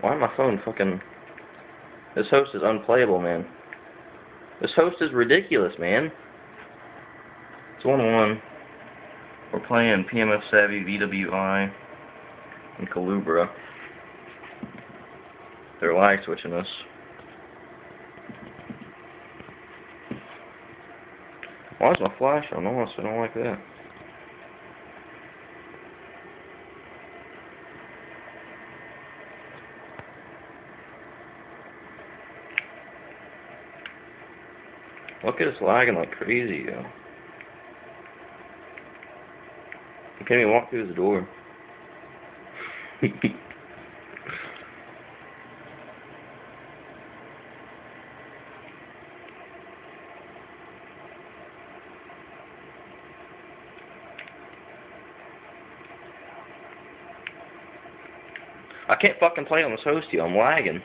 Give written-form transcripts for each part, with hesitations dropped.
Why my phone fucking... This host is unplayable, man. This host is ridiculous, man. It's 1-1. We're playing PMF Savvy, VWI, and Calubra. They're live switching us. Why is my flash on? I don't like that. Look at us lagging like crazy, yo. I can't even walk through the door. I can't fucking play on this host, yo. I'm lagging.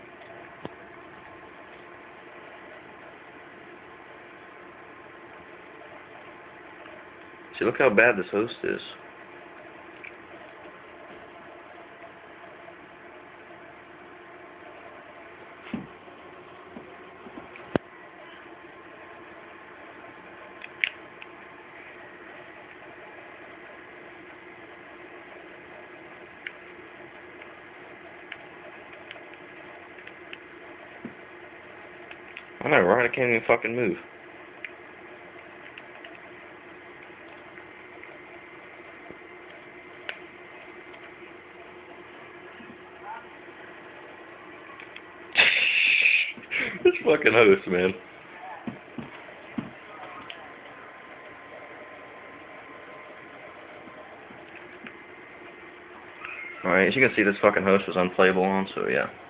See, look how bad this host is. I know, right? I can't even fucking move. This fucking host, man. Alright, as you can see, this fucking host was unplayable on, so yeah.